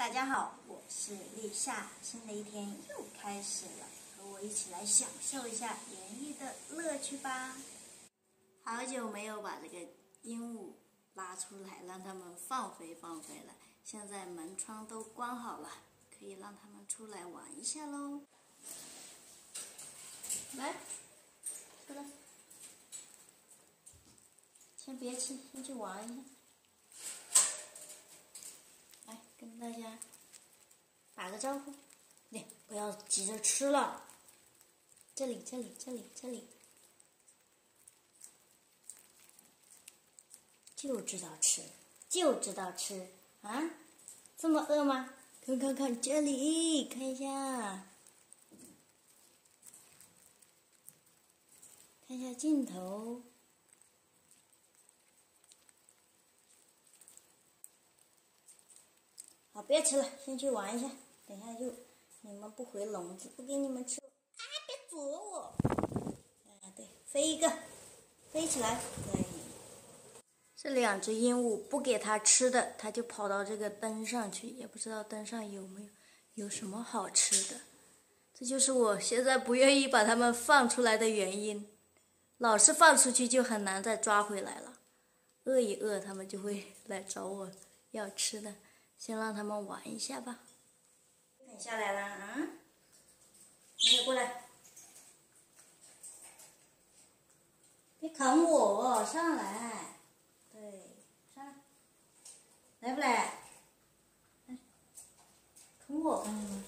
大家好，我是丽夏，新的一天又开始了，和我一起来享受一下园艺的乐趣吧。好久没有把这个鹦鹉拉出来，让它们放飞放飞了。现在门窗都关好了，可以让它们出来玩一下喽。来，出来，先别吃，先去玩一下。来，跟大家打个招呼，不要急着吃了。这里，就知道吃，就知道吃啊！这么饿吗？看这里，看一下，看一下镜头。好，别吃了，先去玩一下。等一下你们不回笼子，不给你们吃。啊，别啄我！对，飞一个，飞起来。对，这两只鹦鹉不给它吃的，它就跑到这个灯上去，也不知道灯上有什么好吃的。这就是我现在不愿意把它们放出来的原因。老是放出去就很难再抓回来了。饿一饿，它们就会来找我要吃的。先让他们玩一下吧。等下来了啊！你也过来，别啃我，上来。对，上来，来不来？来，啃我干什么？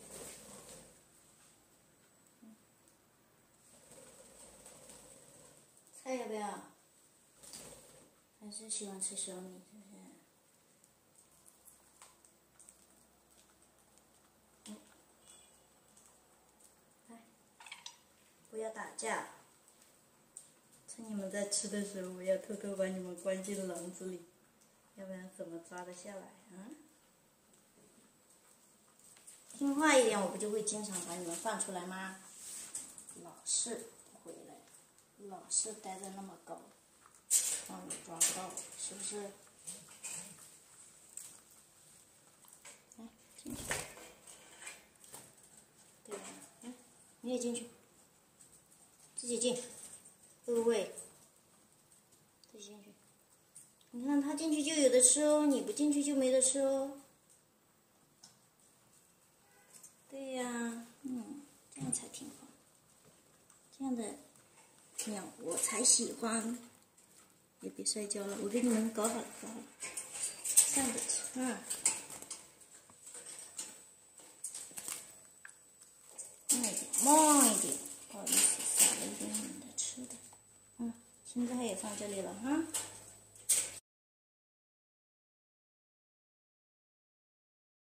菜要不要？还是喜欢吃小米，是不是？不要打架，趁你们在吃的时候，我要偷偷把你们关进笼子里，要不然怎么抓得下来啊？听话一点，我不就会经常把你们放出来吗？老是不回来，老是待在那么高，让我抓不到，是不是？来，进去。对吧？来，你也进去。自己进，会不会？自己进去。你看他进去就有的吃哦，你不进去就没得吃哦。对呀，这样才挺好。这样的鸟我才喜欢。也别摔跤了，我给你们搞好了，站着吃啊。慢一点，不好意思。少了一点你们的吃的，现在也放这里了哈。